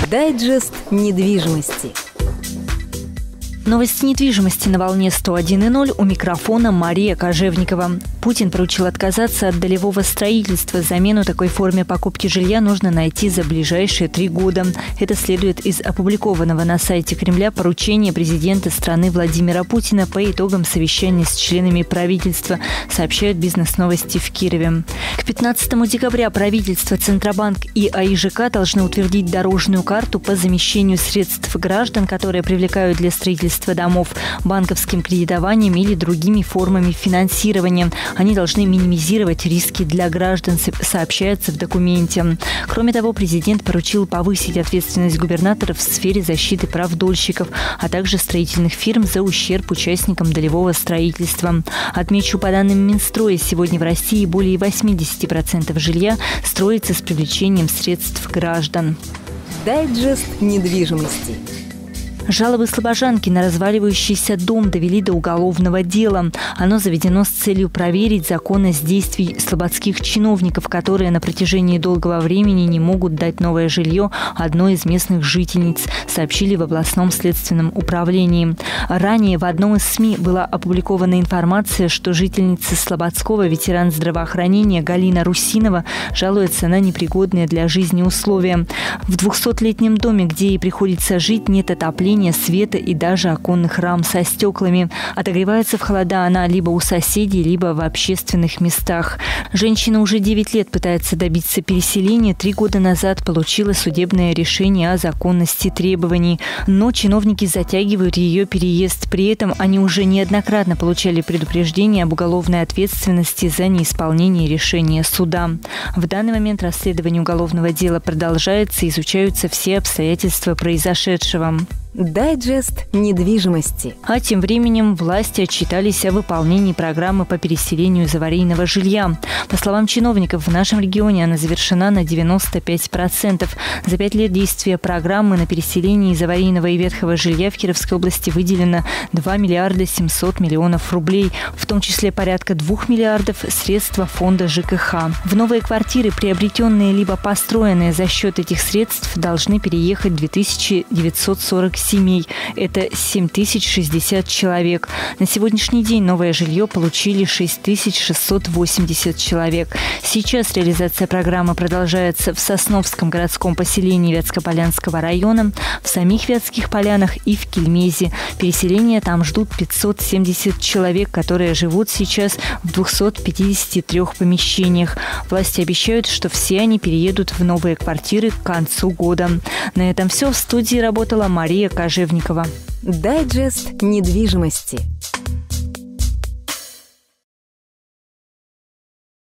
Дайджест недвижимости. Новости недвижимости на волне 101.0, у микрофона Мария Кожевникова. Путин поручил отказаться от долевого строительства. Замену такой форме покупки жилья нужно найти за ближайшие 3 года. Это следует из опубликованного на сайте Кремля поручения президента страны Владимира Путина по итогам совещания с членами правительства, сообщают «Бизнес-новости» в Кирове. К 15 декабря правительство, Центробанк и АИЖК должны утвердить дорожную карту по замещению средств граждан, которые привлекают для строительства домов, банковским кредитованием или другими формами финансирования. Они должны минимизировать риски для граждан, сообщается в документе. Кроме того, президент поручил повысить ответственность губернаторов в сфере защиты прав дольщиков, а также строительных фирм за ущерб участникам долевого строительства. Отмечу, по данным Минстроя, сегодня в России более 80% жилья строится с привлечением средств граждан. Дайджест недвижимости. Жалобы слобожанки на разваливающийся дом довели до уголовного дела. Оно заведено с целью проверить законность действий слободских чиновников, которые на протяжении долгого времени не могут дать новое жилье одной из местных жительниц, сообщили в областном следственном управлении. Ранее в одном из СМИ была опубликована информация, что жительница Слободского, ветеран здравоохранения Галина Русинова, жалуется на непригодные для жизни условия. В 200-летнем доме, где ей приходится жить, нет отопления, света и даже оконных рам со стеклами. Отогревается в холода она либо у соседей, либо в общественных местах. Женщина уже 9 лет пытается добиться переселения. 3 года назад получила судебное решение о законности требований. Но чиновники затягивают ее переезд. При этом они уже неоднократно получали предупреждение об уголовной ответственности за неисполнение решения суда. В данный момент расследование уголовного дела продолжается, изучаются все обстоятельства произошедшего. Дайджест недвижимости. А тем временем власти отчитались о выполнении программы по переселению из аварийного жилья. По словам чиновников, в нашем регионе она завершена на 95%. За 5 лет действия программы на переселение из аварийного и ветхого жилья в Кировской области выделено 2 миллиарда 700 миллионов рублей, в том числе порядка 2 миллиардов средства фонда ЖКХ. В новые квартиры, приобретенные либо построенные за счет этих средств, должны переехать 2940 семей. Это 7060 человек. На сегодняшний день новое жилье получили 6680 человек. Сейчас реализация программы продолжается в Сосновском городском поселении Вятскополянского района, в самих Вятских Полянах и в Кельмезе. Переселение там ждут 570 человек, которые живут сейчас в 253 помещениях. Власти обещают, что все они переедут в новые квартиры к концу года. На этом все. В студии работала Мария Кожевникова. Дайджест недвижимости.